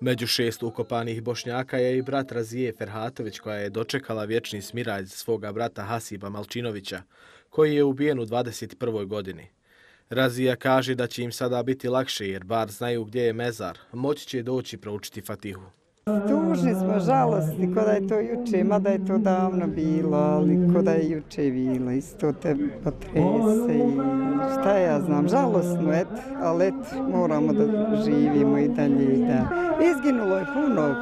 Među 6 ukopanih Bošnjaka je i brat Razije Ferhatović, koja je dočekala vječni smiraj svoga brata Hasiba Malčinovića, koji je ubijen u 21. godini. Razija kaže da će im sada biti lakše jer bar znaju gdje je mezar, moći će doći proučiti Fatihu. Tužni smo, žalostni, ko da je to juče, mada je to davno bilo, ali ko da je juče bilo, isto te potrese i šta ja znam, žalostno, ali moramo da živimo i dalje. Izginulo je puno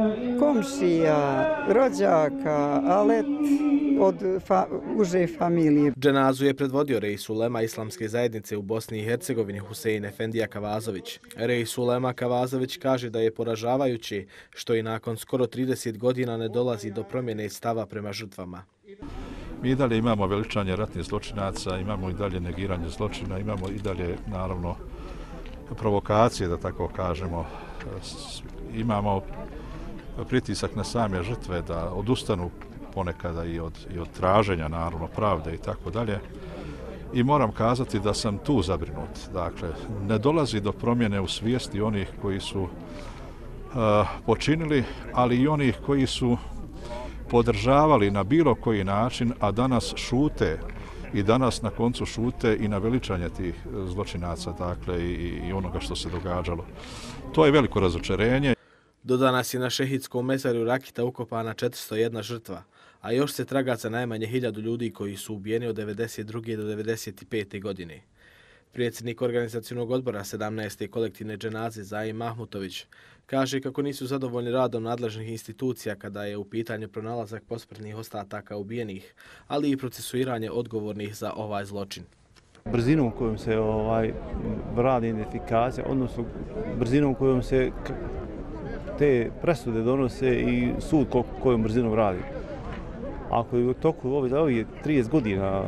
komšija, rođaka, ali od uže familije. Dženazu je predvodio Reis ulema Islamske zajednice u Bosni i Hercegovini Husein Efendija Kavazović. Reis ulema Kavazović kaže da je poražavajuće što i nakon skoro 30 godina ne dolazi do promjene stava prema žrtvama. Mi i dalje imamo veličanje ratnih zločinaca, imamo i dalje negiranje zločina, imamo i dalje, naravno, provokacije, da tako kažemo. Imamo pritisak na same žrtve da odustanu ponekada i od traženja, naravno, pravde i tako dalje. I moram kazati da sam tu zabrinut. Dakle, ne dolazi do promjene u svijesti onih koji su počinili, ali i onih koji su podržavali na bilo koji način, a danas šute i danas na koncu šute i na veličanje tih zločinaca, dakle, i onoga što se događalo. To je veliko razočarenje. Do danas je na šehidskom mezarju Rakita ukopana 401 žrtva, a još se traga za najmanje 1000 ljudi koji su ubijeni od 1992. do 1995. godine. Predsjednik organizacionog odbora 17. kolektivne dženaze Zaim Mahmutović kaže kako nisu zadovoljni radom nadležnih institucija kada je u pitanju pronalazak posmrtnih ostataka ubijenih, ali i procesuiranje odgovornih za ovaj zločin. Brzinom kojom se radi identifikacija, odnosno brzinom kojom se te presude donose i sud kojom brzinom radi. Ako je u toku ovih 30 godina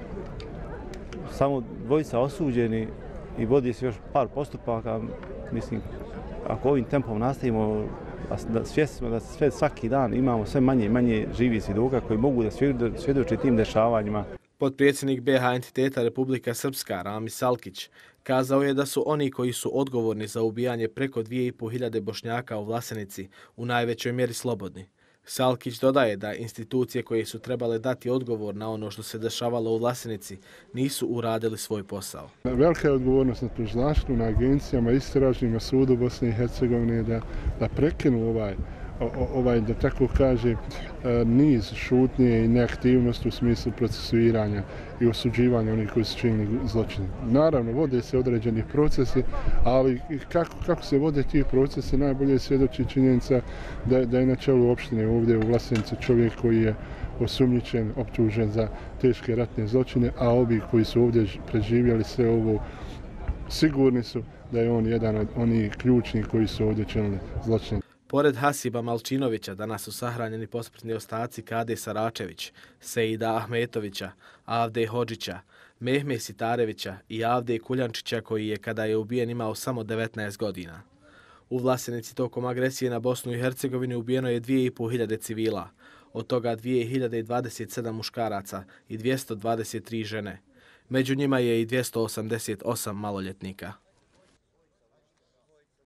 samo dvojica osuđeni i vodi se još par postupaka, mislim, ako ovim tempom nastavimo, svjesni smo da sve svaki dan imamo sve manje i manje živih svjedoka koji mogu da svjedoče tim dešavanjima. Potpredsjednik BiH entiteta Republika Srpska Rami Salkić kazao je da su oni koji su odgovorni za ubijanje preko 2500 Bošnjaka u Vlasenici u najvećoj mjeri slobodni. Salkić dodaje da institucije koje su trebale dati odgovor na ono što se dešavalo u Vlasenici nisu uradili svoj posao. Velika je odgovornost na tužilaštvu, na agencijama, istražnjima, sudu Bosne i Hercegovine da prekinu ovaj, da tako kaže, niz šutnje i neaktivnosti u smislu procesuiranja i osuđivanja onih koji su činili zločine. Naravno, vode se određeni procesi, ali kako se vode ti procesi, najbolje svjedoči činjenica da je na čelu opštine ovdje u Vlasenici čovjek koji je osumnjičen, optužen za teške ratne zločine, a ovi koji su ovdje preživjeli sve ovo, sigurni su da je on jedan od onih ključnih koji su ovdje činili zločine. Pored Hasiba Malčinovića danas su sahranjeni posmrtni ostaci Kade Saračević, Seida Ahmetovića, Avde Hodžića, Mehme Sitarevića i Avde Kuljančića koji je kada je ubijen imao samo 19 godina. U Vlasenici tokom agresije na Bosnu i Hercegovinu ubijeno je 2500 civila, od toga 2027 muškaraca i 223 žene. Među njima je i 288 maloljetnika.